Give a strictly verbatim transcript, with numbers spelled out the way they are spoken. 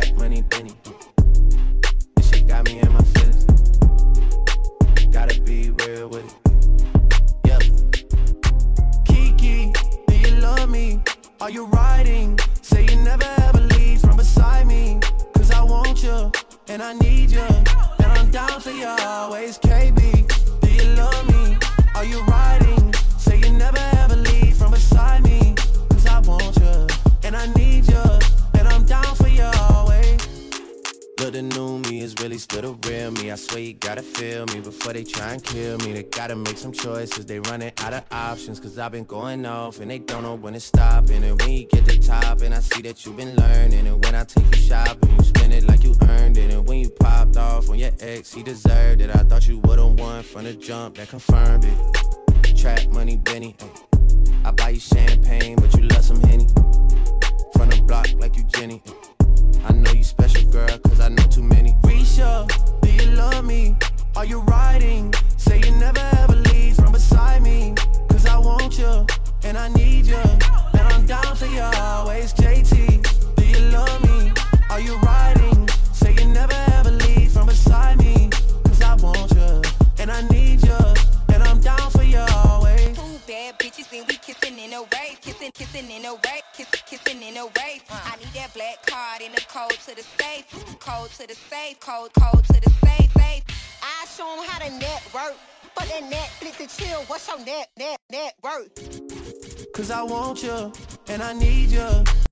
Trap money, Benny. This shit got me in my feelings. Gotta be real with it. Yep. Kiki, do you love me? Are you riding? Say you never ever leave from beside me. Cause I want you, and I need you, and I'm down for you always. K B, do you love me? Are you riding? Say you never ever leave from beside me. Cause I want you, and I need you, and I'm down for you always. Look, the new me is really still the real me. I swear you gotta feel me before they try and kill me. They gotta make some choices, they running out of options. Cause I've been going off and they don't know when to stop. And when you get the top and I see that you've been learning. And when I take you shopping, you spend it like you earned it. And when you popped off on your ex, he deserved it. I thought you would've won from the jump, that confirmed it. Trap money, Benny, ay. I buy you champagne, but you love some Henny. From the block like you Jenny, ay. I know you special, girl, cause I know too many. Risha, do you love me? Are you riding? Say you never ever leave from beside me. Cause I want you, and I need you, and I'm down for you always. J T, do you love me? Are you riding? Say you never ever leave from beside me. Cause I want you, and I need you, and I'm down for you always. Two bad bitches and we kissing in a way, kissing, kissing in a way, kissing, kissing in a way. I need that black card in the code to the safe, code to the safe, code, code to the safe, safe. I show 'em how to network. Fuck that Netflix and chill. What's your net, net, net worth? Cause I want you, and I need you.